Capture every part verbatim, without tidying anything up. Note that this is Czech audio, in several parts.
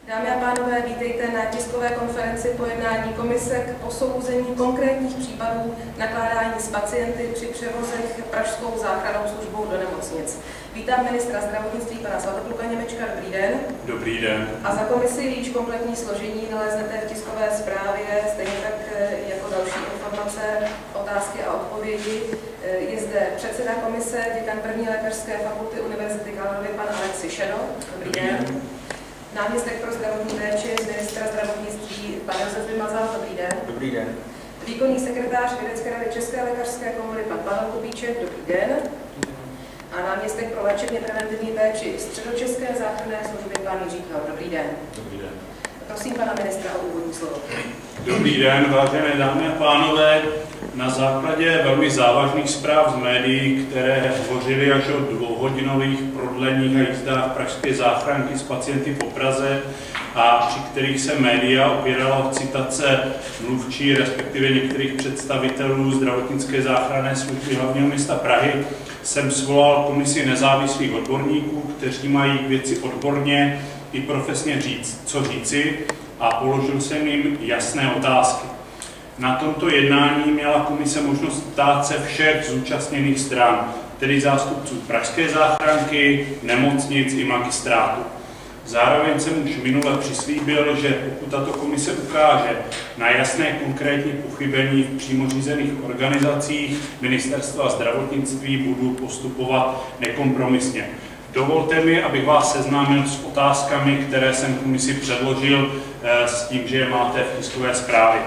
Dámy a pánové, vítejte na tiskové konferenci po jednání komise k posouzení konkrétních případů nakládání s pacienty při převozech Pražskou záchrannou službou do nemocnic. Vítám ministra zdravotnictví pana Svatopluka Němečka. Dobrý den. Dobrý den. A za komisi, jejíž kompletní složení naleznete v tiskové zprávě, stejně tak jako další informace, otázky a odpovědi. Je zde předseda komise, děkan první lékařské fakulty Univerzity Karlovy, pan Alexi Šeno. Dobrý, Dobrý den. den. Náměstek pro zdravotní péči ministra zdravotnictví pan Josef Vymazal. Dobrý den. Dobrý den. Výkonný sekretář Vědecké rady České lékařské komory pan Pavel Kubíček. Dobrý den. A náměstek pro léčebně preventivní péči Středočeské záchranné služby pan Jiří Knor. Dobrý den. Dobrý den. Prosím pana ministra o úvodní slovo. Dobrý den, vážené dámy a pánové. Na základě velmi závažných zpráv z médií, které hovořily až o dvouhodinových prodleních a jízdách pražské záchranky s pacienty po Praze a při kterých se média opírala o citace mluvčí, respektive některých představitelů zdravotnické záchranné služby hlavního města Prahy, jsem svolal komisi nezávislých odborníků, kteří mají k věci odborně i profesně říct, co říci, a položil jsem jim jasné otázky. Na tomto jednání měla komise možnost ptát se všech zúčastněných stran, tedy zástupců Pražské záchranky, nemocnic i magistrátu. Zároveň jsem už minule přislíbil, že pokud tato komise ukáže na jasné konkrétní pochybení v přímo řízených organizacích Ministerstva zdravotnictví, budu postupovat nekompromisně. Dovolte mi, abych vás seznámil s otázkami, které jsem komisi předložil, s tím, že je máte v tiskové zprávě.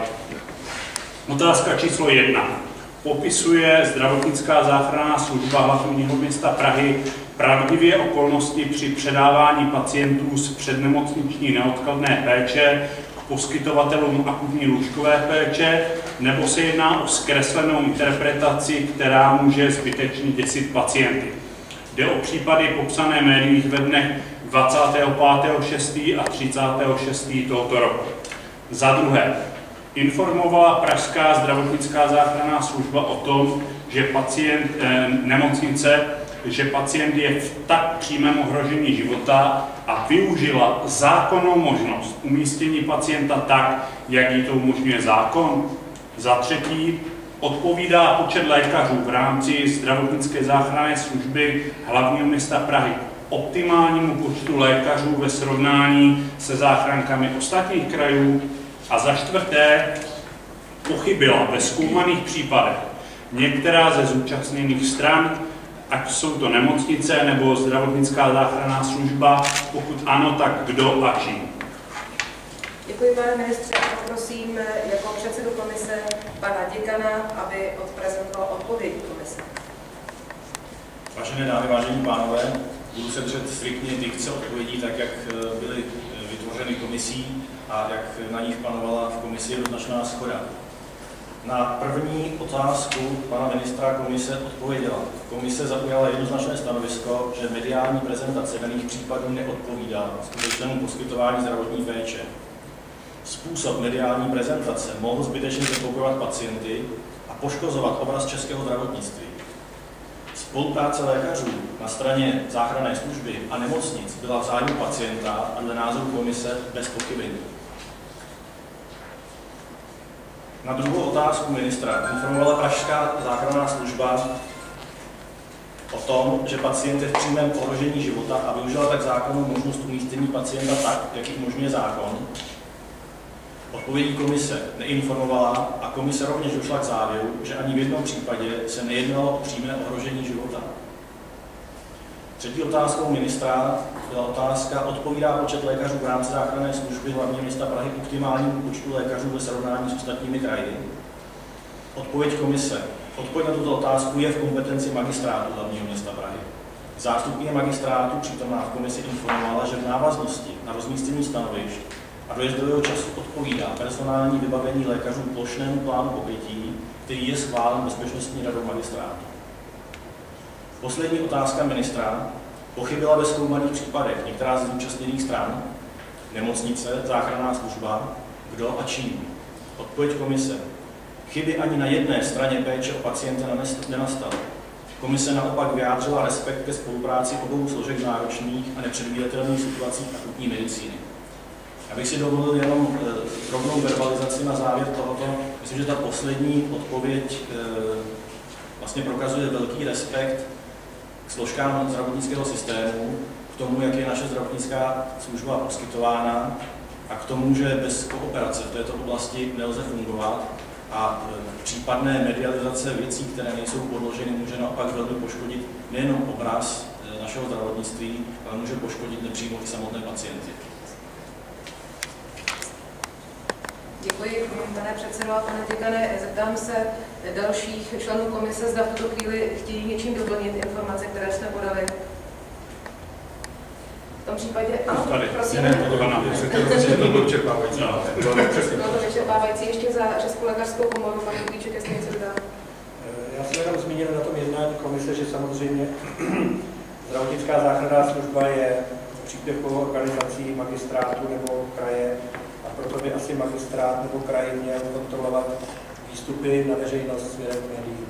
Otázka číslo jedna. Popisuje zdravotnická záchranná služba hlavního města Prahy pravdivě okolnosti při předávání pacientů z přednemocniční neodkladné péče k poskytovatelům akutní lůžkové péče, nebo se jedná o zkreslenou interpretaci, která může zbytečně děsit pacienty. Jde o případy popsané médiích ve dnech dvacátého pátého šestého a třicátého šestého tohoto roku. Za druhé, informovala Pražská zdravotnická záchranná služba o tom, že pacient eh, nemocnice, že pacient je v tak přímém ohrožení života a využila zákonnou možnost umístění pacienta tak, jak jí to umožňuje zákon. Za třetí, odpovídá počet lékařů v rámci zdravotnické záchranné služby hlavního města Prahy optimálnímu počtu lékařů ve srovnání se záchrankami ostatních krajů. A za čtvrté, pochybila ve zkoumaných případech některá ze zúčastněných stran, ať jsou to nemocnice nebo zdravotnická záchranná služba, pokud ano, tak kdo a čím. Děkuji, pane ministře, a poprosím jako předsedu komise pana děkana, aby odprezentoval odpovědi komise. Vážené dámy, vážení pánové, budu se držet striktně dikce odpovědí, tak jak byly vytvořeny komisí a jak na nich panovala v komisi jednoznačná shoda. Na první otázku pana ministra komise odpověděla. Komise zaujala jednoznačné stanovisko, že mediální prezentace daných případů neodpovídá skutečnému poskytování zdravotní péče. Způsob mediální prezentace mohl zbytečně znepokojovat pacienty a poškozovat obraz českého zdravotnictví. Spolupráce lékařů na straně záchranné služby a nemocnic byla v zájmu pacienta a dle názoru komise bez pochybení. Na druhou otázku ministra informovala Pražská záchranná služba o tom, že pacient je v přímém ohrožení života a využila tak zákonnou možnost umístění pacienta tak, jak ji umožňuje zákon. Odpovědí komise neinformovala a komise rovněž došla k závěru, že ani v jednom případě se nejednalo o přímé ohrožení života. Třetí otázkou ministra byla otázka, odpovídá počet lékařů v rámci záchranné služby hlavního města Prahy optimálnímu počtu lékařů ve srovnání s ostatními kraji. Odpověď komise. Odpověď na tuto otázku je v kompetenci magistrátu hlavního města Prahy. Zástupkyně magistrátu přítomná v komisi informovala, že v návaznosti na rozmístění stanovišť a dojezdového času odpovídá personální vybavení lékařů plošnému plánu pokrytí, který je schválen Bezpečnostní radou magistrátu. Poslední otázka ministra. Pochybila ve zkoumaných případech některá z zúčastněných stran, nemocnice, záchranná služba, kdo a čím. Odpověď komise. Chyby ani na jedné straně péče o pacienta nenastaly. Komise naopak vyjádřila respekt ke spolupráci obou složek náročných a nepředvídatelných situací akutní medicíny. Abych si dovolil jenom drobnou verbalizaci na závěr tohoto. Myslím, že ta poslední odpověď vlastně prokazuje velký respekt k složkám zdravotnického systému, k tomu, jak je naše zdravotnická služba poskytována a k tomu, že bez kooperace v této oblasti nelze fungovat a případné medializace věcí, které nejsou podloženy, může naopak velmi poškodit nejenom obraz našeho zdravotnictví, ale může poškodit nepřímo i samotné pacienty. Děkuji, pane předsedo a pane děkane. Zeptám se dalších členů komise, zda v tuto chvíli chtějí něčím doplnit informace, které jsme podali. V tom případě, ano, prosím. Ne, ne, to bylo vyčerpávající. Bylo to vyčerpávající ještě za Českou lékařskou komoru, pan Kuklíček, jestli něco dodá. Já jsem jenom zmínil na tom jednání komise, že samozřejmě zdravotnická záchranná služba je příspěvkovou organizací magistrátu nebo kraje, a proto by asi magistrát nebo kraj měl kontrolovat výstupy na veřejnost směrem k médiím.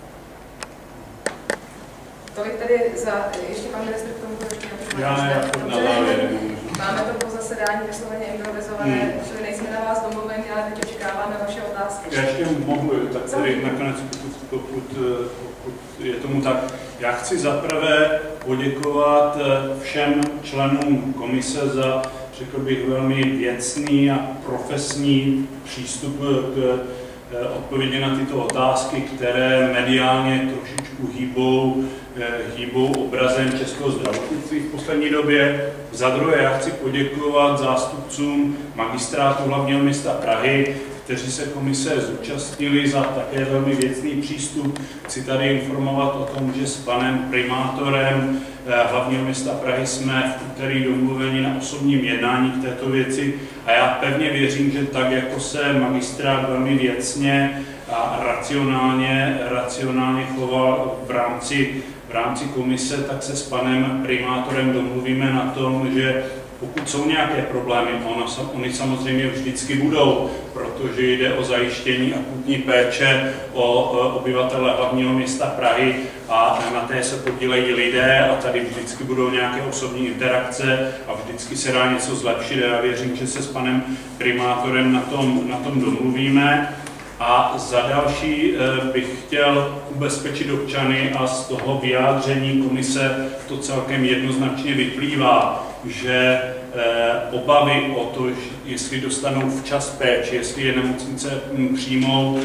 Tolik tedy za, ještě pan ministr k tomu ještě Já ne, na závěr. Máme to po zasedání vysloveně improvizované, hmm. čili nejsme na vás domluveni, ale teď očekáváme vaše otázky. Já ještě mohu, tak tady nakonec, pokud, pokud, pokud je tomu tak, já chci zaprvé poděkovat všem členům komise za, řekl bych, velmi věcný a profesní přístup k odpovědi na tyto otázky, které mediálně trošičku hýbou, hýbou obrazem českého zdravotnictví v poslední době. Za druhé, já chci poděkovat zástupcům magistrátu hlavního města Prahy, kteří se komise zúčastnili, za také velmi věcný přístup. Chci tady informovat o tom, že s panem primátorem hlavního města Prahy jsme v úterý domluveni na osobním jednání k této věci a já pevně věřím, že tak, jako se magistrát velmi věcně a racionálně, racionálně choval v rámci, v rámci komise, tak se s panem primátorem domluvíme na tom, že pokud jsou nějaké problémy, ono, oni samozřejmě vždycky budou, protože jde o zajištění akutní péče o obyvatele hlavního města Prahy a na té se podílejí lidé a tady vždycky budou nějaké osobní interakce a vždycky se dá něco zlepšit a já věřím, že se s panem primátorem na tom, na tom domluvíme. A za další bych chtěl ubezpečit občany a z toho vyjádření komise to celkem jednoznačně vyplývá, že obavy o to, jestli dostanou včas péči, jestli je nemocnice přijmou,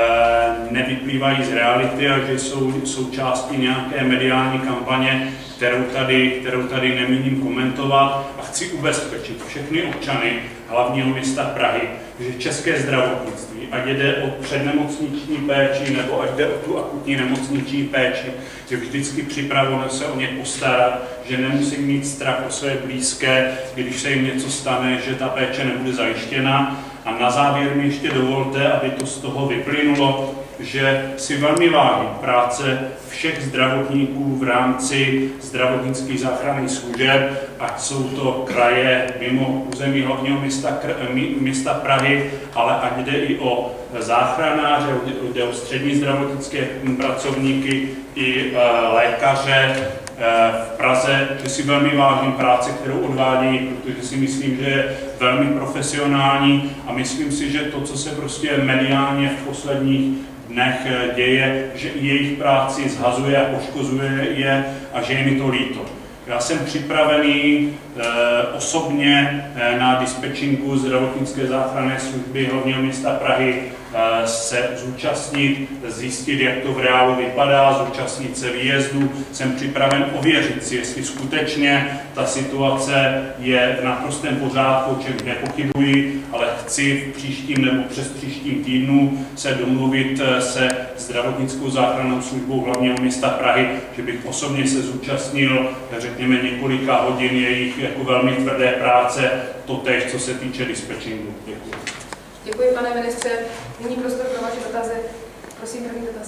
nevyplývají z reality a že jsou součástí nějaké mediální kampaně, kterou tady, kterou tady nemíním komentovat a chci ubezpečit všechny občany hlavního města Prahy, že české zdravotnictví, ať jde o přednemocniční péči nebo ať jde o tu akutní nemocniční péči, je vždycky připraveno se o ně postarat, že nemusí mít strach o své blízké, když se jim něco stane, že ta péče nebude zajištěna. A na závěr mi ještě dovolte, aby to z toho vyplynulo, že si velmi vážím práce všech zdravotníků v rámci zdravotnických záchranných služeb, ať jsou to kraje mimo území hlavního města, města Prahy, ale ať jde i o záchranáře, jde o střední zdravotnické pracovníky i lékaře v Praze, že si velmi vážím práci, kterou odvádějí, protože si myslím, že je velmi profesionální a myslím si, že to, co se prostě mediálně v posledních dnech děje, že i jejich práci zhazuje a poškozuje je a že je mi to líto. Já jsem připravený eh, osobně eh, na dispečinku zdravotnické záchranné služby hlavního města Prahy eh, se zúčastnit, zjistit, jak to v reálu vypadá, zúčastnit se výjezdu. Jsem připraven ověřit si, jestli skutečně ta situace je v naprostém pořádku, o čem nepochybuji, ale chci v příštím nebo přes příštím týdnu se domluvit se zdravotnickou záchrannou službou hlavního města Prahy, že bych osobně se zúčastnil, řekněme, několika hodin jejich jako velmi tvrdé práce, totéž, co se týče dispečingu. Děkuji. Děkuji, pane ministře. Nyní prostor pro vaše dotazy. Prosím, první dotaz.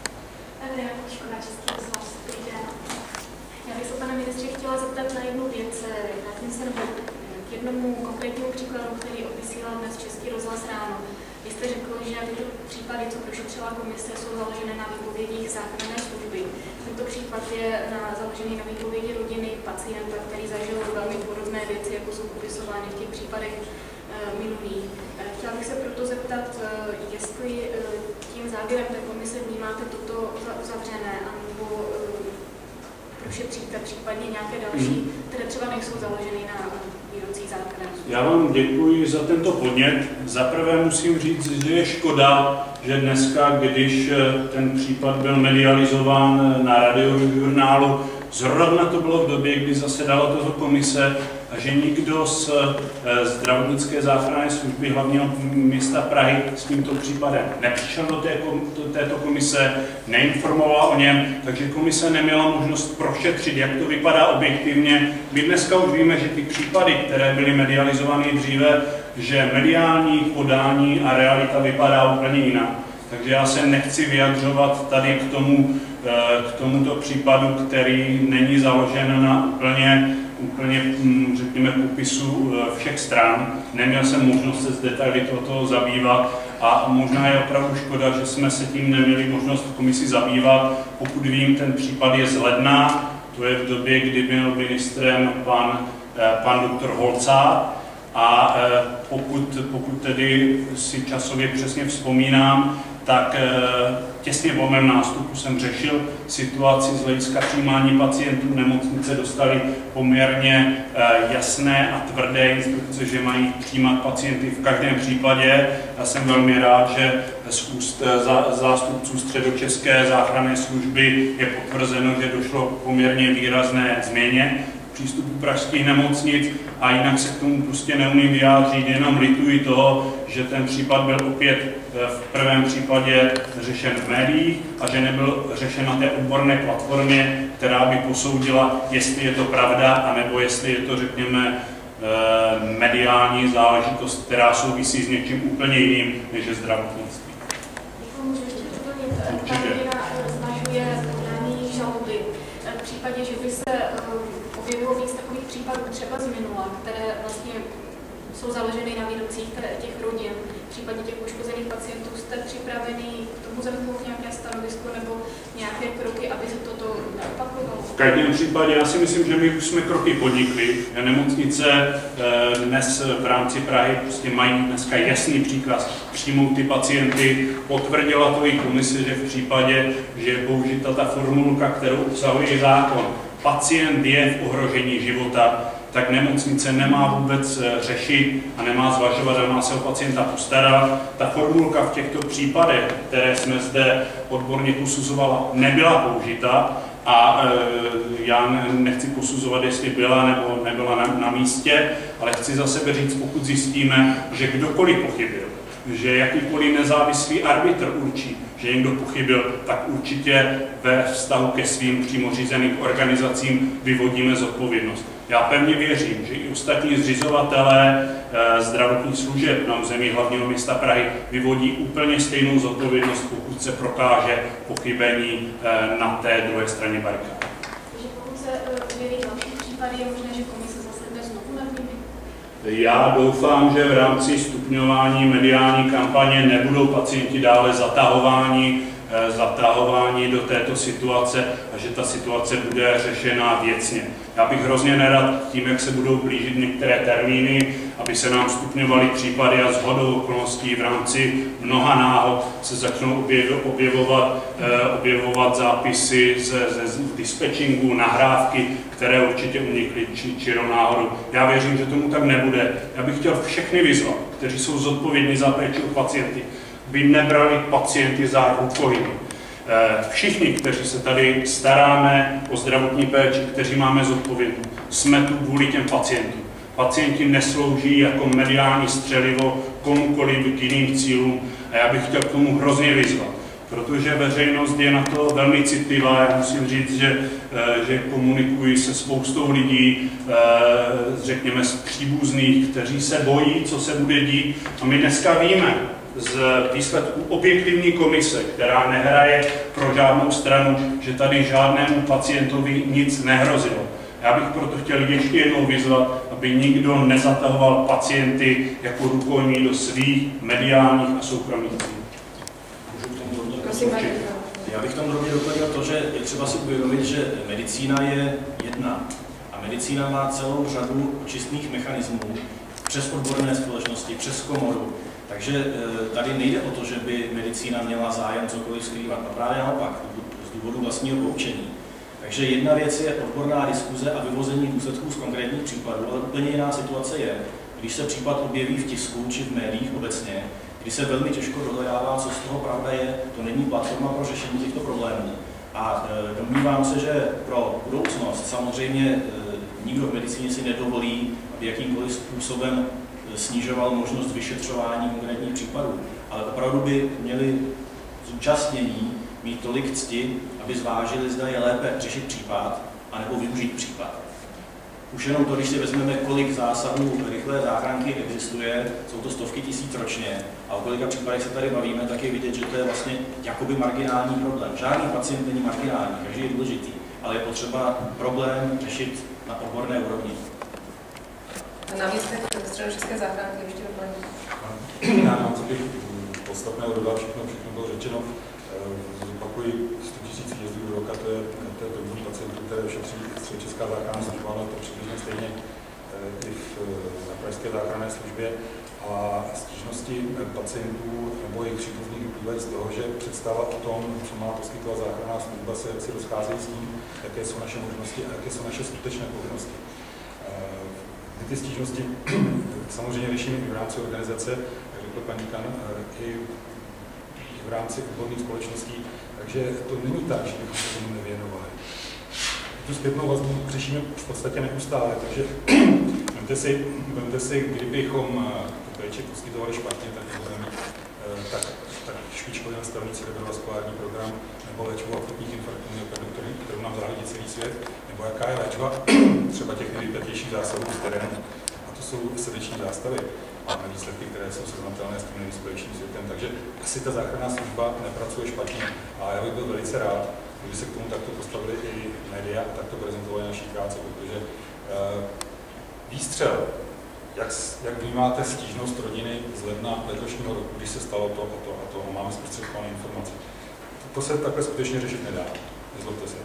Já bych se, pane ministře, chtěla zeptat na jednu věc. Vrátím se k jednomu konkrétnímu příkladu, který odvysílal dnes Český rozhlas ráno. Vy jste řekl, že tyto případy, co prošetřila komise, jsou založené na výpovědích záchranné služby. Tento případ je na, založený na výpovědi rodiny pacienta, který zažil velmi podobné věci, jako jsou popisovány v těch případech minulých. Chtěla bych se proto zeptat, jestli tím závěrem té komise vnímáte toto za uzavřené, anebo proč je případně nějaké další, které třeba nejsou založeny na výrocích zákonů. Já vám děkuji za tento podnět. Za prvé musím říct, že je škoda, že dneska, když ten případ byl medializován na radiožurnálu, zrovna to bylo v době, kdy zasedala tato komise a že nikdo z zdravotnické záchranné služby hlavního města Prahy s tímto případem nepřišel do, té, do této komise, neinformoval o něm, takže komise neměla možnost prošetřit, jak to vypadá objektivně. My dneska už víme, že ty případy, které byly medializovány dříve, že mediální podání a realita vypadá úplně jinak. Takže já se nechci vyjadřovat tady k tomu, k tomuto případu, který není založen na úplně, úplně řekněme, popisu všech stran. Neměl jsem možnost se z detaily toho zabývat a možná je opravdu škoda, že jsme se tím neměli možnost v komisi zabývat. Pokud vím, ten případ je z ledna, to je v době, kdy byl ministrem pan, pan doktor Holcát. A pokud, pokud tedy si časově přesně vzpomínám, tak těsně po mém nástupu jsem řešil situaci z hlediska přijímání pacientů. Nemocnice dostali poměrně jasné a tvrdé instrukce, že mají přijímat pacienty v každém případě. Já jsem velmi rád, že z úst zástupců Středočeské záchranné služby je potvrzeno, že došlo k poměrně výrazné změně přístupu pražských nemocnic a jinak se k tomu prostě neumím vyjádřit, jenom lituji toho, že ten případ byl opět v prvém případě řešen v médiích a že nebyl řešen na té odborné platformě, která by posoudila, jestli je to pravda, anebo jestli je to, řekněme, mediální záležitost, která souvisí s něčím úplně jiným, než je zdravotnictví. Můžu ještě doplnit, ta rodina zvažuje podání žaloby. V případě, že by se objevilo víc takových případů třeba z minula, které vlastně jsou založeny na výrocích těch rodin, případně těch poškozených pacientů, jste připraveni k tomu zaujmout nějaké stanovisko nebo nějaké kroky, aby se toto neopakovalo? V každém případě já si myslím, že my už jsme kroky podnikli. Nemocnice dnes v rámci Prahy prostě mají dneska jasný příkaz přijmout ty pacienty. Potvrdila to i komise, že v případě, že je použita ta formulka, kterou obsahuje zákon, pacient je v ohrožení života, tak nemocnice nemá vůbec řešit a nemá zvažovat, že má se o pacienta postarat. Ta formulka v těchto případech, které jsme zde odborně posuzovala, nebyla použita a e, já nechci posuzovat, jestli byla nebo nebyla na, na místě, ale chci za sebe říct, pokud zjistíme, že kdokoliv pochybil, že jakýkoliv nezávislý arbitr určí, že někdo pochybil, tak určitě ve vztahu ke svým přímo řízeným organizacím vyvodíme zodpovědnost. Já pevně věřím, že i ostatní zřizovatelé e, zdravotních služeb na území hlavního města Prahy vyvodí úplně stejnou zodpovědnost, pokud se prokáže pochybení e, na té druhé straně barikády. Takže pokud se objeví další případy, je možné, že komise zase jde znovu nad nimi? Já doufám, že v rámci stupňování mediální kampaně nebudou pacienti dále zatahováni, zatahováni do této situace a že ta situace bude řešena věcně. Já bych hrozně nerad tím, jak se budou blížit některé termíny, aby se nám stupňovaly případy a shodou okolností v rámci mnoha náhod se začnou objevovat, objevovat zápisy ze, ze dispečingu, nahrávky, které určitě unikly či, čirou náhodou. Já věřím, že tomu tak nebude. Já bych chtěl všechny vyzvat, kteří jsou zodpovědní za péči o pacienty, by nebrali pacienty za rukojmí. Všichni, kteří se tady staráme o zdravotní péči, kteří máme zodpovědnost, jsme tu kvůli těm pacientům. Pacienti neslouží jako mediální střelivo komukoliv k jiným cílům a já bych chtěl k tomu hrozně vyzvat, protože veřejnost je na to velmi citlivá. Já musím říct, že, že komunikuji se spoustou lidí, řekněme z příbuzných, kteří se bojí, co se bude dít a my dneska víme z výsledku objektivní komise, která nehraje pro žádnou stranu, že tady žádnému pacientovi nic nehrozilo. Já bych proto chtěl ještě jednou vyzvat, aby nikdo nezatahoval pacienty jako rukojmí do svých mediálních a soukromých cílů. Já bych tam rovně doplnil to, že je třeba si uvědomit, že medicína je jedna a medicína má celou řadu očistných mechanismů, přes odborné společnosti, přes komoru. Takže tady nejde o to, že by medicína měla zájem cokoliv skrývat, a právě naopak, z důvodu vlastního poučení. Takže jedna věc je odborná diskuze a vyvození důsledků z konkrétních případů, ale úplně jiná situace je, když se případ objeví v tisku či v médiích obecně, kdy se velmi těžko dohledává, co z toho pravda je, to není platforma pro řešení těchto problémů. A e, domnívám se, že pro budoucnost samozřejmě e, nikdo v medicíně si nedovolí, aby jakýmkoliv způsobem snižoval možnost vyšetřování konkrétních případů. Ale opravdu by měli zúčastnění mít tolik cti, aby zvážili, zda je lépe řešit případ, anebo využít případ. Už jenom to, když si vezmeme, kolik zásahů rychlé záchranky existuje, jsou to stovky tisíc ročně, a o kolika případech se tady bavíme, tak je vidět, že to je vlastně jakoby marginální problém. Žádný pacient není marginální, každý je důležitý, ale je potřeba problém řešit na odborné úrovni. Navíc teď středočeské záchranky ještě doplní. Já mám, co bych podstatného dodal, všechno, všechno bylo řečeno. Zopakuji, sto tisíc výjezdů do roka, to je, to je první pacientů, které šetří středočeská záchranná služba, ale to přibližně stejně i v, na pražské záchranné službě. A stížnosti pacientů nebo jejich příbuzných vyplývají z toho, že představa o tom, co má poskytovat záchranná služba, se jaksi rozcházejí s tím, jaké jsou naše možnosti a jaké jsou naše skutečné povinnosti. My ty stížnosti samozřejmě řešíme i v rámci organizace, jak řekl paní Kan, i v rámci odborných společností, takže to není tak, že bychom se tomu nevěnovali. Tu zpětnou vazbu řešíme v podstatě neustále, takže vemte si, vemte si, kdybychom tu péči poskytovali špatně, tak, tak, tak špičkově nastavený cerebrovaskulární program nebo léčbu akutních infarktů, kterou nám zahlídí celý svět, nebo jaká je léčba třeba těch nejvypjatějších zásahů z terénu, a to jsou srdeční zástavy. Máme výsledky, které jsou srovnatelné s tím nejvyspělejším světem, takže asi ta záchranná služba nepracuje špatně. A já bych byl velice rád, kdyby se k tomu takto postavili i média a takto prezentovali naší práci, protože uh, výstřel, jak, jak vnímáte stížnost rodiny z ledna letošního roku, když se stalo to a to a to a máme zprostředkované informace. To se takhle skutečně řešit nedá. Nezlobte se.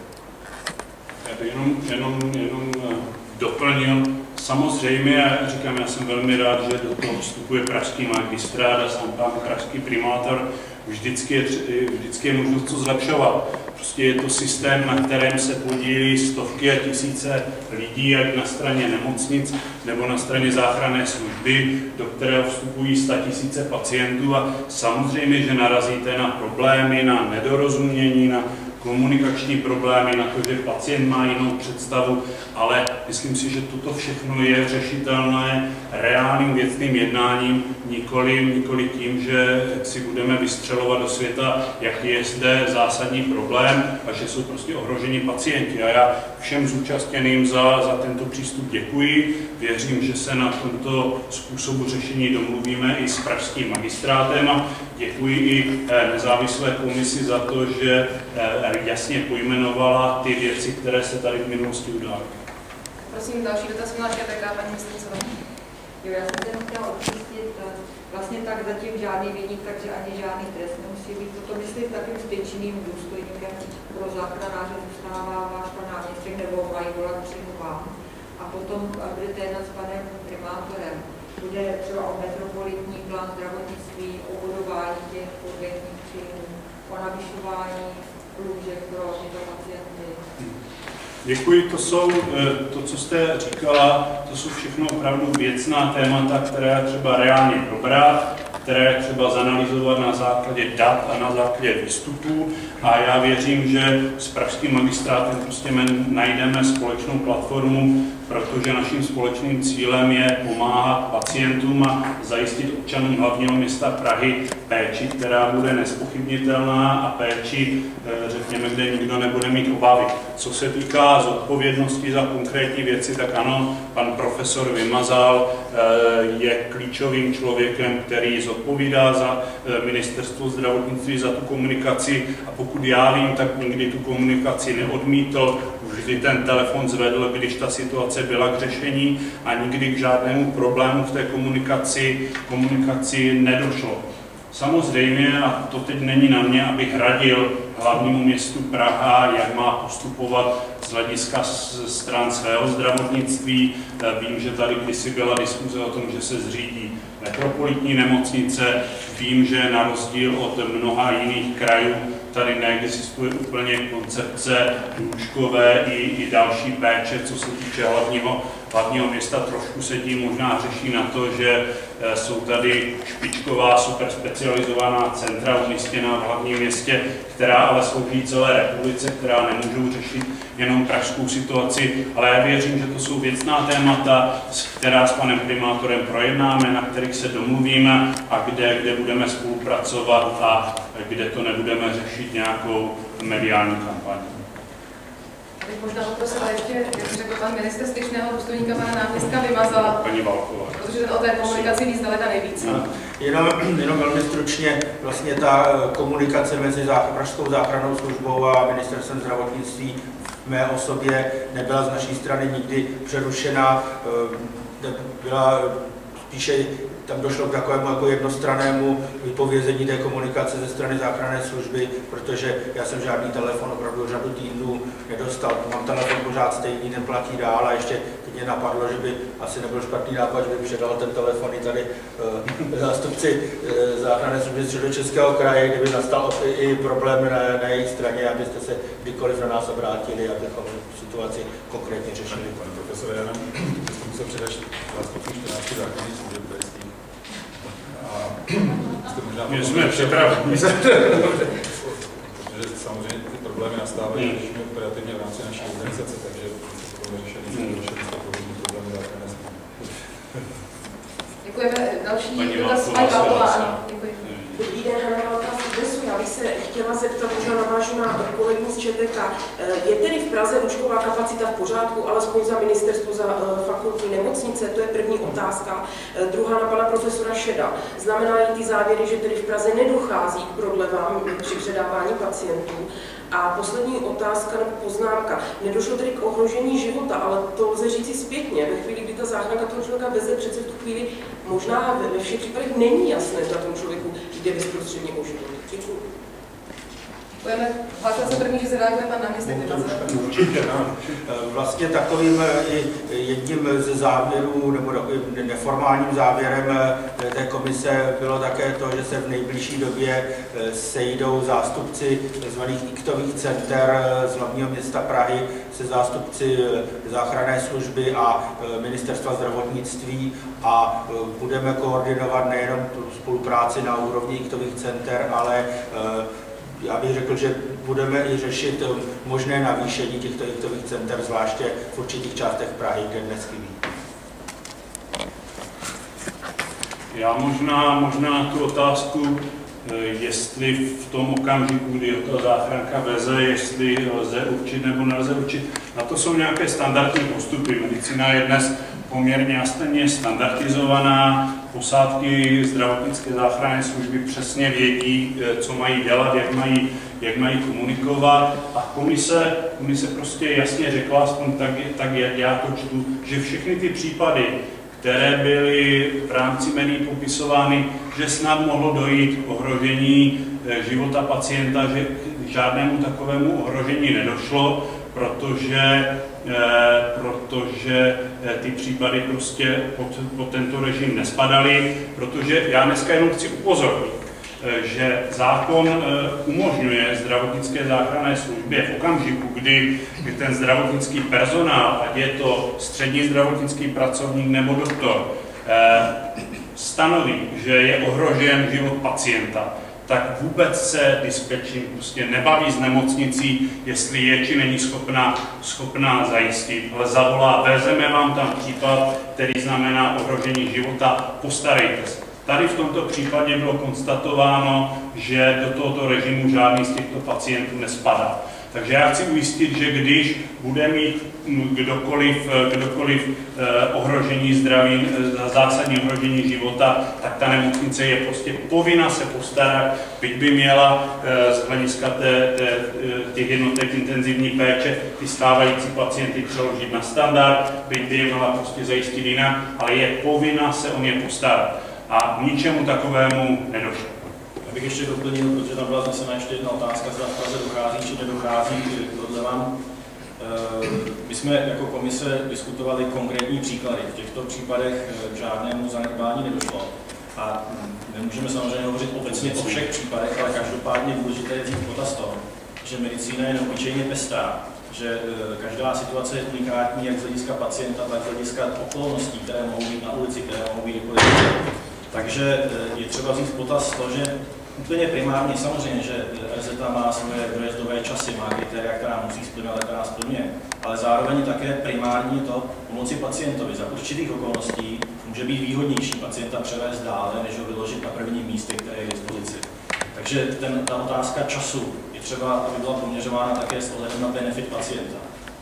Já bych jenom, jenom, jenom doplnil. Samozřejmě, říkám, já jsem velmi rád, že do toho vstupuje pražský magistrát a sám pan pražský primátor. Vždycky je, vždycky je možnost co zlepšovat. Prostě je to systém, na kterém se podílí stovky a tisíce lidí, ať na straně nemocnic nebo na straně záchranné služby, do kterého vstupují statisíce pacientů, a samozřejmě, že narazíte na problémy, na nedorozumění, na komunikační problémy, na to, že pacient má jinou představu, ale myslím si, že toto všechno je řešitelné reálným věcným jednáním, nikoli, nikoli tím, že si budeme vystřelovat do světa, jaký je zde zásadní problém a že jsou prostě ohroženi pacienti. A já všem zúčastněným za, za tento přístup děkuji. Věřím, že se na tomto způsobu řešení domluvíme i s pražským magistrátem, a děkuji i nezávislé komisi za to, že jasně pojmenovala ty věci, které se tady v minulosti udály. Prosím, další dotaz Miláš Jateká, paní ministryně. Jo, já jsem jenom chtěla odpustit, vlastně tak zatím žádný viník, takže ani žádný trest nemusí být. Toto myslím takým styčným důstojníkem pro záchranáře zůstává váš pan náměstek, nebo mají volat přímo vám. A potom budete jednat s panem primátorem. Bude třeba o metropolitní plán zdravotnictví, o budování těch urgentních příjmů, o navyšování lůžek pro tyto pacienty. Děkuji, to jsou, to, co jste říkala, to jsou všechno opravdu věcná témata, které třeba reálně probrat, které třeba zanalyzovat na základě dat a na základě výstupů, a já věřím, že s pražským magistrátem prostě najdeme společnou platformu, protože naším společným cílem je pomáhat pacientům a zajistit občanům hlavního města Prahy péči, která bude nezpochybnitelná, a péči, řekněme, kde nikdo nebude mít obavy. Co se týká zodpovědnosti za konkrétní věci, tak ano, pan profesor Vymazal je klíčovým člověkem, který zodpovídá za ministerstvo zdravotnictví, za tu komunikaci, a pokud já vím, tak nikdy tu komunikaci neodmítl, vždy ten telefon zvedl, když ta situace byla k řešení, a nikdy k žádnému problému v té komunikaci, komunikaci nedošlo. Samozřejmě, a to teď není na mě, abych radil hlavnímu městu Praha, jak má postupovat z hlediska stran svého zdravotnictví. Vím, že tady kdysi byla diskuze o tom, že se zřídí metropolitní nemocnice. Vím, že na rozdíl od mnoha jiných krajů tady neexistuje úplně koncepce lůžkové i, i další péče, co se týče hlavního, hlavního města. Trošku se tím možná řeší na to, že jsou tady špičková, super specializovaná centra umístěná v hlavním městě, která ale slouží celé republice, která nemůžou řešit jenom pražskou situaci, ale já věřím, že to jsou věcná témata, která s panem primátorem projednáme, na kterých se domluvíme a kde, kde budeme spolupracovat a kde to nebudeme řešit nějakou mediální kampaň. Bych možná poprosila ještě, jak řekl pan ministr, styčného důstojníka pana náměstka Vymazala, paní Válková, protože ten o té komunikaci ví zdaleka nejvíc. Jenom, jenom velmi stručně, vlastně ta komunikace mezi Pražskou záchrannou službou a ministerstvem zdravotnictví v mé osobě nebyla z naší strany nikdy přerušena, byla spíše, tam došlo k takovému jako jednostrannému vypovězení té komunikace ze strany záchranné služby, protože já jsem žádný telefon opravdu řadu týdnů nedostal. Mám telefon pořád stejný, ten platí dál a ještě mě napadlo, že by asi nebyl špatný nápad, že by předal ten telefon i tady uh, zástupci uh, záchranné služby z Středočeského kraje, kdyby nastal i problém na, na jejich straně, abyste se kdykoliv na nás obrátili, abychom situaci konkrétně řešili. Pane profesore, já nám se předat zástupcům čtrnácti záchranných služeb krajských. My jsme připraveni. Protože samozřejmě ty problémy nastávají hmm. řešíme operativně v rámci naší organizace, takže budeme řešení se řešení z takovými problémy záchranné služby. Děkujeme. Další dotaz paní Válková. Děkuji. Dobrý den, Hana Válka z Udnesu. Já bych se chtěla zeptat, možná navážu na kolegu z ČTK. Je tedy v Praze lůžková kapacita v pořádku, alespoň za ministerstvo, za fakultní nemocnice? To je první otázka. Druhá na pana profesora Šeda. Znamenají ty závěry, že tedy v Praze nedochází k prodlevám při předávání pacientů? A poslední otázka nebo poznámka. Nedošlo tedy k ohrožení života, ale to lze říci zpětně. Ve chvíli, kdy ta záchranka toho člověka veze, přece v tu chvíli možná ve všech případech není jasné, zda tomu člověku jde bezprostředně o život. Děkuji. Budeme hlásit se první, že se reaguje pan náměstek Vymazal. Určitě, no. Vlastně takovým jedním ze závěrů, nebo neformálním závěrem té komise bylo také to, že se v nejbližší době sejdou zástupci tzv. iktových center z hlavního města Prahy se zástupci záchranné služby a ministerstva zdravotnictví a budeme koordinovat nejenom tu spolupráci na úrovni iktových center, ale já bych řekl, že budeme i řešit možné navýšení těchto iktových center, zvláště v určitých částech Prahy, kde dnes chybí. Já možná, možná tu otázku, jestli v tom okamžiku, kdy ta záchranka veze, jestli lze určit nebo nelze určit. Na to jsou nějaké standardní postupy. Medicína je dnes poměrně jasně standardizovaná. Posádky zdravotnické záchranné služby přesně vědí, co mají dělat, jak mají, jak mají komunikovat. A komise, komise prostě jasně řekla, aspoň tak, tak já to čtu, že všechny ty případy, které byly v rámci médií popisovány, že snad mohlo dojít k ohrožení života pacienta, že k žádnému takovému ohrožení nedošlo, protože, eh, protože ty případy prostě pod, pod tento režim nespadaly, protože já dneska jenom chci upozornit, že zákon umožňuje zdravotnické záchranné službě v okamžiku, kdy, kdy ten zdravotnický personál, ať je to střední zdravotnický pracovník nebo doktor, stanoví, že je ohrožen život pacienta, tak vůbec se dispečing prostě nebaví s nemocnicí, jestli je či není schopná, schopná zajistit, ale zavolá, vezeme vám tam případ, který znamená ohrožení života, postarejte se. Tady v tomto případě bylo konstatováno, že do tohoto režimu žádný z těchto pacientů nespadá. Takže já chci ujistit, že když bude mít kdokoliv, kdokoliv ohrožení zdraví, zásadní ohrožení života, tak ta nemocnice je prostě povinna se postarat, byť by měla z hlediska té, té, těch jednotek intenzivní péče ty stávající pacienty přeložit na standard, byť by je měla prostě zajistit jinak, ale je povinna se o ně postarat. A ničemu takovému nedošlo. bych ještě doplnil, protože tam byla znesena ještě jedna otázka, zda v Praze dochází či nedochází k prodlevám. My jsme jako komise diskutovali konkrétní příklady. V těchto případech k žádnému zanedbání nedošlo. A nemůžeme samozřejmě hovořit obecně o všech případech, ale každopádně důležité je vzít potaz toho, že medicína je neobyčejně pestrá, že každá situace je unikátní jak z hlediska pacienta, tak z hlediska okolností, které mohou být na ulici, které mohou být kdekoliv. Takže je třeba vzít potaz to, že úplně primárně samozřejmě, že R Z A má svoje dojezdové časy, má kritéria, která musí splňovat, která splňuje, ale zároveň také primární to pomoci pacientovi. Za určitých okolností může být výhodnější pacienta převést dále, než ho vyložit na prvním místě, které je k dispozici. Takže ten, ta otázka času je třeba, aby byla poměřována také s ohledem na benefit pacienta.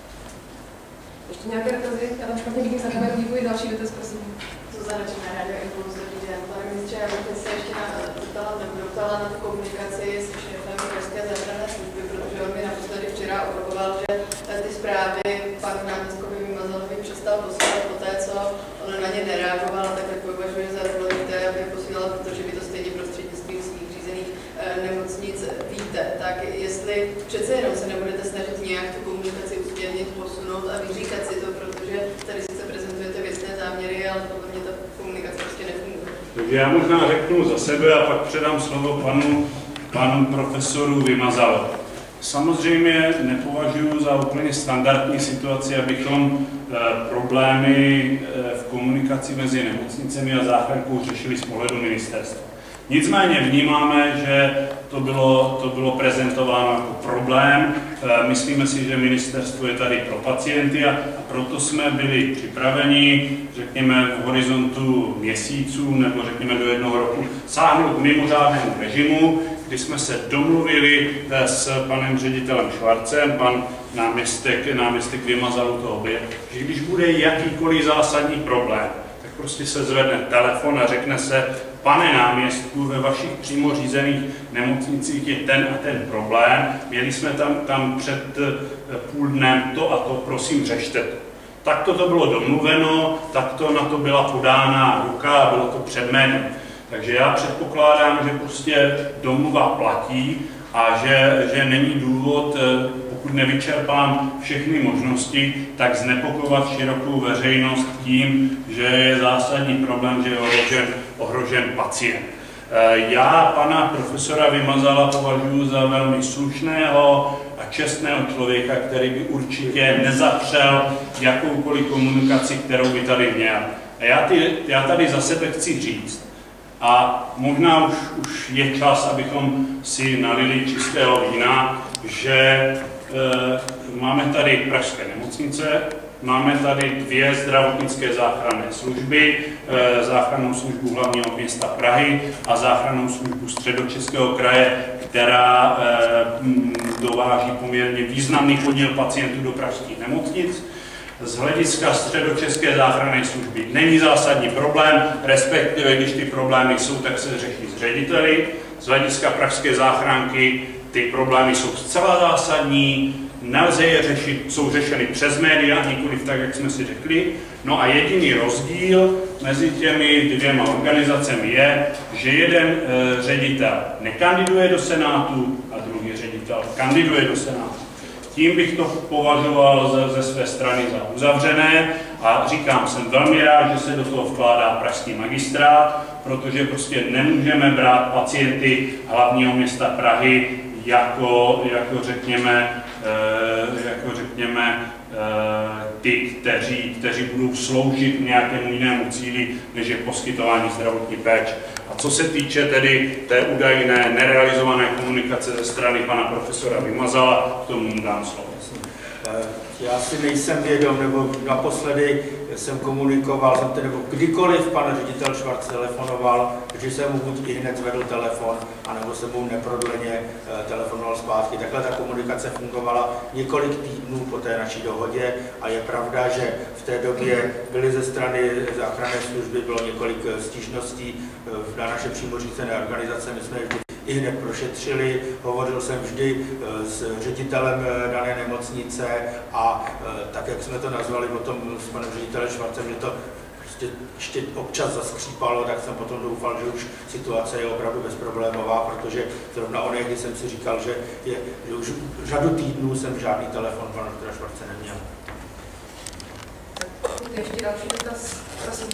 Ještě nějaké dotazy? Já tam špatně vidím za kamerou, vývoj další dotaz, prosím. Zuzana Černá, Radio Impuls, dobrý den. Pane ministře, já bych se ještě zeptala, nebo doptala na tu komunikaci s šéfem Pražské záchranné služby, protože on mi naposledy včera opakoval, že ty zprávy panu náměstkovi Vymazalovi přestal posílat po té, co on na ně nereagoval, tak považuje za důležité, aby je posílal, protože by to stejně prostřednictvím svých řízených nemocnic víte. Tak jestli přece jenom se nebudete snažit nějak tu komunikaci usměrnit, posunout a vyříkat si to, protože tady sice prezentujete věcné záměry, ale podle mě ta komunikace prostě nefunguje. Takže já možná řeknu za sebe a pak předám slovo panu, panu profesoru Vymazalovi. Samozřejmě nepovažuji za úplně standardní situaci, abychom e, problémy e, v komunikaci mezi nemocnicemi a záchrankou řešili z pohledu ministerstva. Nicméně vnímáme, že to bylo, to bylo prezentováno jako problém. E, myslíme si, že ministerstvo je tady pro pacienty a, a proto jsme byli připraveni, řekněme, v horizontu měsíců nebo řekněme do jednoho roku sáhnout k mimořádnému režimu, kdy jsme se domluvili s panem ředitelem Švarcem, pan náměstek, náměstek Vymazal toho byl, že když bude jakýkoliv zásadní problém, tak prostě se zvedne telefon a řekne se, pane náměstku, ve vašich přímo řízených nemocnicích je ten a ten problém, měli jsme tam, tam před půl dnem to a to, prosím, řešte to. Takto to bylo domluveno, takto na to byla podána ruka a bylo to před médiem. Takže já předpokládám, že prostě domluva platí a že, že není důvod, pokud nevyčerpám všechny možnosti, tak znepokovat širokou veřejnost tím, že je zásadní problém, že je ohrožen, ohrožen pacient. Já pana profesora Vymazala považuji za velmi slušného a čestného člověka, který by určitě nezapřel jakoukoliv komunikaci, kterou by tady měl. A já, ty, já tady za sebe chci říct, a možná už, už je čas, abychom si nalili čistého vína, že e, máme tady pražské nemocnice, máme tady dvě zdravotnické záchranné služby, e, záchrannou službu hlavního města Prahy a záchrannou službu Středočeského kraje, která e, dováží poměrně významný podíl pacientů do pražských nemocnic. Z hlediska Středočeské záchranné služby není zásadní problém, respektive když ty problémy jsou, tak se řeší s řediteli. Z hlediska pražské záchranky ty problémy jsou zcela zásadní, nelze je řešit, jsou řešeny přes média, nikoliv tak, jak jsme si řekli. No a jediný rozdíl mezi těmi dvěma organizacemi je, že jeden e, ředitel nekandiduje do Senátu a druhý ředitel kandiduje do Senátu. Tím bych to považoval ze, ze své strany za uzavřené a říkám, jsem velmi rád, že se do toho vkládá pražský magistrát, protože prostě nemůžeme brát pacienty hlavního města Prahy jako, jako řekněme, e, jako řekněme e, ty, kteří, kteří budou sloužit nějakému jinému cíli, než je poskytování zdravotní péče. A co se týče tedy té údajné nerealizované komunikace ze strany pana profesora Vymazala, k tomu dám slovo. Já si nejsem vědom, nebo naposledy jsem komunikoval, jsem tedy, nebo kdykoliv pan ředitel Švarc telefonoval, že jsem mu buď i hned zvedl telefon, anebo jsem mu neprodleně telefonoval zpátky. Takhle ta komunikace fungovala několik týdnů po té naší dohodě a je pravda, že v té době byly ze strany záchranné služby, bylo několik stížností na naše přímo řízené organizace, my jsme vždy i hned prošetřili, hovořil jsem vždy s ředitelem dané nemocnice a tak, jak jsme to nazvali o tom s panem ředitelem Švarcem, že to prostě ještě občas zaskřípalo, tak jsem potom doufal, že už situace je opravdu bezproblémová, protože zrovna on, když jsem si říkal, že, je, že už řadu týdnů jsem žádný telefon pana doktora Švarce neměl. Ještě další dotaz, prosím.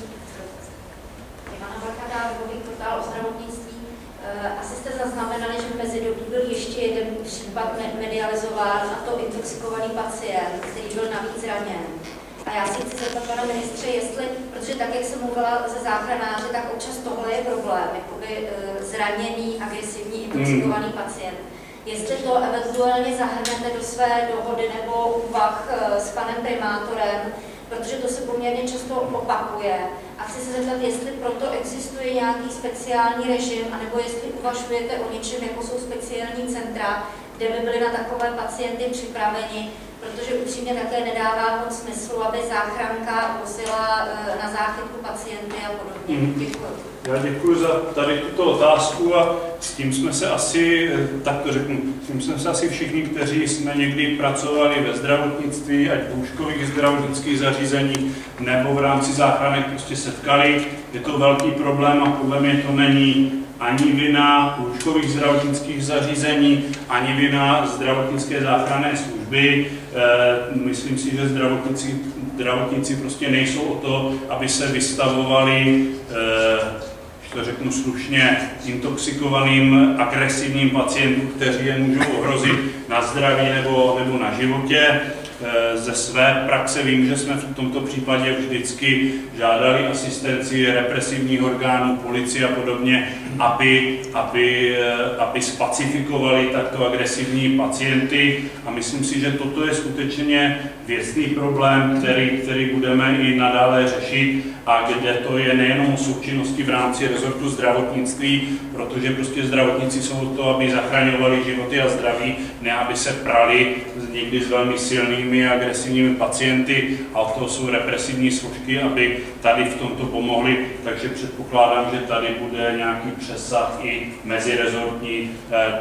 Ivana Bakada, webový portál o zdravotnictví. Asi jste zaznamenali, že v mezidobí byl ještě jeden případ medializován, a to intoxikovaný pacient, který byl navíc zraněn. A já si chci zeptat, pana ministře, jestli, protože tak, jak jsem mluvila ze záchranáře, tak občas tohle je problém, jakoby zraněný, agresivní, intoxikovaný mm. pacient. Jestli to eventuálně zahrnete do své dohody nebo úvah s panem primátorem, protože to se poměrně často opakuje. A chci se zeptat, jestli proto existuje nějaký speciální režim, anebo jestli uvažujete o něčem, jako jsou speciální centra, kde by byly na takové pacienty připraveni, protože upřímně také nedává moc smyslu, aby záchranka vozila na záchytku pacienty a podobně. Mm. Děkuji. Já děkuji za tady tuto otázku a s tím jsme se asi, tak to řeknu, s tím jsme se asi všichni, kteří jsme někdy pracovali ve zdravotnictví, ať v lůžkových zdravotnických zařízeních nebo v rámci záchranek prostě setkali. Je to velký problém a podle mě to není ani vina lůžkových zdravotnických zařízení, ani vina zdravotnické záchranné služby. E, myslím si, že zdravotníci, zdravotníci prostě nejsou o to, aby se vystavovali, e, to řeknu slušně, intoxikovaným, agresivním pacientům, kteří je můžou ohrozit na zdraví nebo, nebo na životě. Ze své praxe vím, že jsme v tomto případě vždycky žádali asistenci represivních orgánů, policie a podobně, aby, aby, aby spacifikovali takto agresivní pacienty. A myslím si, že toto je skutečně věcný problém, který, který budeme i nadále řešit a kde to je nejenom o součinnosti v rámci rezortu zdravotnictví, protože prostě zdravotníci jsou to, aby zachraňovali životy a zdraví, ne aby se prali někdy s velmi silnými a agresivními pacienty, a od toho jsou represivní složky, aby tady v tomto pomohli. Takže předpokládám, že tady bude nějaký přesah i mezirezortní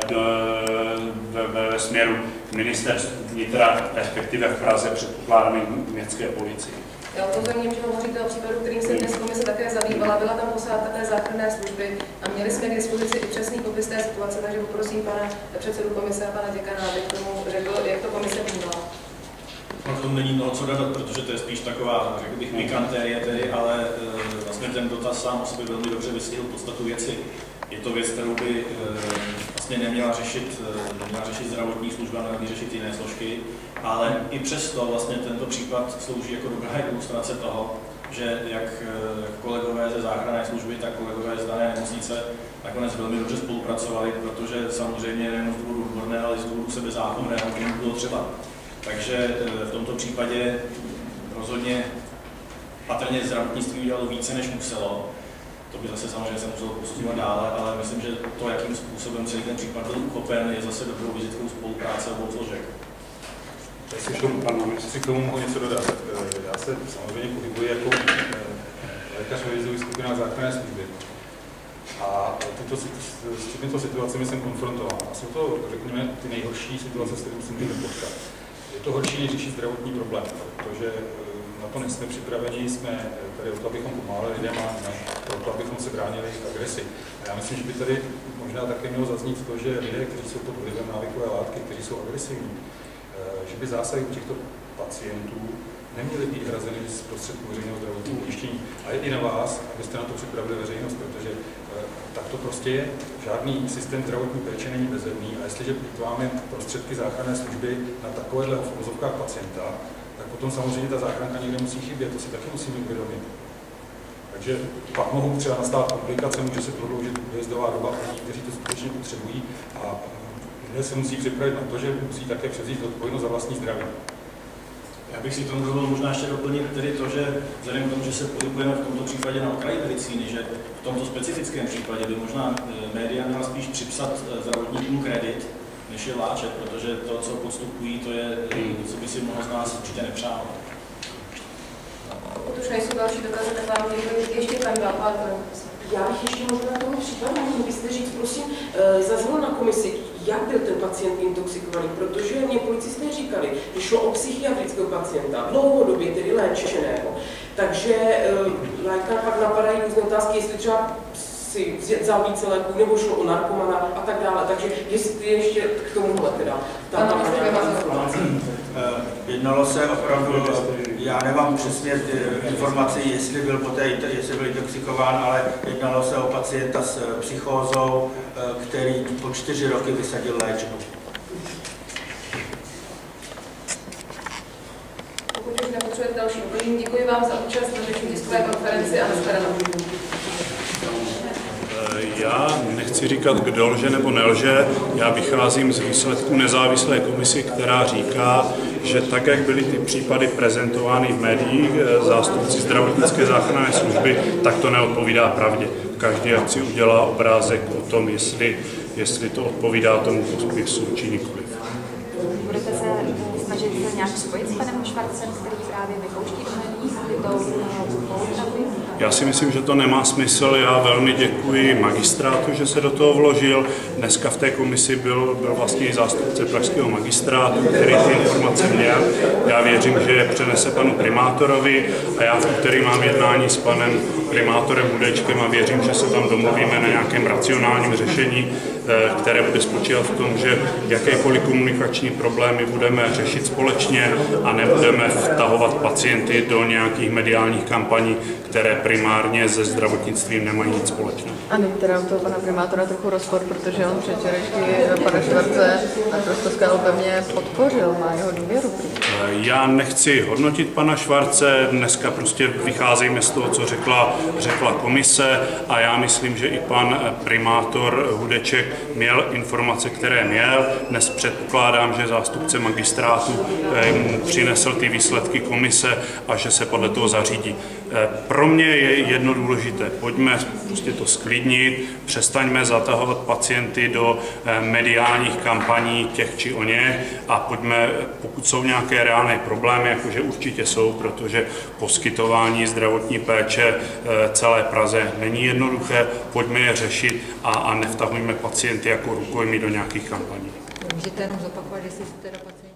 ve, ve, ve směru ministerstva vnitra, respektive v Praze předpokládáme městské policii. Já upozorním, že hovoříte o případu, kterým se dnes komise také zabývala. Byla tam posádka té záchranné služby a měli jsme k dispozici i přesný popis té situace, takže poprosím pana předsedu komise a pana děkana, aby k tomu řekl, jak to komise vnímala. No, k tomu není mnoho co dodat, protože to je spíš taková, řekl bych, pikantérie tedy, ale e, vlastně ten dotaz sám o sobě velmi dobře vystihl podstatu věci. Je to věc, kterou by e, vlastně neměla řešit, e, neměla řešit zdravotní služba, neměla řešit jiné složky, ale i přesto vlastně tento případ slouží jako dobrá ilustrace toho, že jak, jak kolegové ze záchranné služby, tak kolegové z dané nemocnice nakonec velmi dobře spolupracovali, protože samozřejmě nejen z důvodu odborné, ale i z důvodu sebezákonného by bylo třeba. Takže v tomto případě rozhodně patrně zdravotnictví udělalo více, než muselo. To by zase samozřejmě se muselo posuzovat dále, ale myslím, že to, jakým způsobem celý ten případ byl uchopen, je zase dobrou vizitkou spolupráce obou složek. Jestli k tomu, pan ministři, k tomu mohu něco dodat. Já se samozřejmě pohybuji jako lékař ve výzových skupinách záchranné služby. A tyto, s těmito situacemi jsem konfrontován. A jsou to, řekněme, ty nejhorší situace, s kterými jsem měl potkat. Je to horší, než řešit zdravotní problém, protože na to nejsme připraveni, jsme tady o to, abychom pomáhali lidem a ne proto, abychom se bránili agresi. A já myslím, že by tady možná také mělo zaznít to, že lidé, kteří jsou pod vlivem návykové látky, kteří jsou agresivní, že by zásahy u těchto pacientů neměly být hrazeny z prostředků veřejného zdravotního pojištění. A je i na vás, abyste na to připravili veřejnost, protože tak to prostě je. Žádný systém zdravotní péče není bezedný a jestliže máme prostředky záchranné služby na takovéhle v uvozovkách pacienta, tak potom samozřejmě ta záchranka někde musí chybět, to si taky musíme uvědomit. Takže pak mohou třeba nastat komplikace, může se prodloužit dojezdová doba lidí, kteří to skutečně potřebují a lidé se musí připravit na to, že musí také převzít odpovědnost za vlastní zdraví. Já bych si tomu dovolil možná ještě doplnit tedy to, že vzhledem k tomu, že se pohybujeme v tomto případě na okraji medicíny, že v tomto specifickém případě by možná média měla spíš připsat zdravotníkům kredit, než je vláčet, protože to, co podstupují, to je, co by si mnoho z nás určitě nepřálo. Pokud už nejsou další dotazy, tak vám ještě pan Galpár. Já bych ještě možná tomu případu, mohl byste říct, prosím, zaznělo na komisi, jak byl ten pacient intoxikovaný, protože mě policisté říkali, že šlo o psychiatrického pacienta, dlouhodobě tedy léčeného. Takže lékař pak napadají různé otázky, jestli třeba si vzal více léků, nebo šlo o narkomana a tak dále. Takže jestli ještě k tomuhle teda. Tam jednalo se opravdu, já nemám přesně informaci, jestli byl poté, jestli byl intoxikován, ale jednalo se o pacienta s psychózou, který po čtyři roky vysadil léčbu. Pokud už nepotřebujete další doplnění, děkuji vám za účast na dnešní tiskové konferenci a nashledanou. Já nechci říkat, kdo lže nebo nelže. Já vycházím z výsledků nezávislé komisy, která říká, že tak, jak byly ty případy prezentovány v médiích zástupci zdravotnické záchranné služby, tak to neodpovídá pravdě. Každý ať si udělá obrázek o tom, jestli, jestli to odpovídá tomu popisu či nikoliv. Budete se snažit se nějak spojit s panem Švarcem, který právě vypouští do médií tyto poupravy? Já si myslím, že to nemá smysl. Já velmi děkuji magistrátu, že se do toho vložil. Dneska v té komisi byl, byl vlastně i zástupce pražského magistrátu, který ty informace měl. Já věřím, že je přenese panu primátorovi a já v úterý mám jednání s panem primátorem Hudečkem a věřím, že se tam domluvíme na nějakém racionálním řešení, které bude spočívat v tom, že jakékoliv komunikační problémy budeme řešit společně a nebudeme vtahovat pacienty do nějakých mediálních kampaní, které primárně se zdravotnictvím nemají nic společného. A není teda u toho pana primátora trochu rozpor, protože on předčerejšky pana Švarce naprosto skálopevně podpořil, má jeho důvěru. Já nechci hodnotit pana Švarce, dneska prostě vycházejme z toho, co řekla, řekla komise a já myslím, že i pan primátor Hudeček měl informace, které měl. Dnes předpokládám, že zástupce magistrátu mu přinesl ty výsledky komise a že se podle toho zařídí. Pro mě je jedno důležité. Pojďme prostě to sklidnit, přestaňme zatahovat pacienty do mediálních kampaní těch či o ně a pojďme, pokud jsou nějaké reálné problémy, jakože určitě jsou, protože poskytování zdravotní péče celé Praze není jednoduché, pojďme je řešit a, a nevtahujme pacienty jako rukojmí do nějakých kampaní. Můžete jenom zopakovat, jestli jste do pacientů?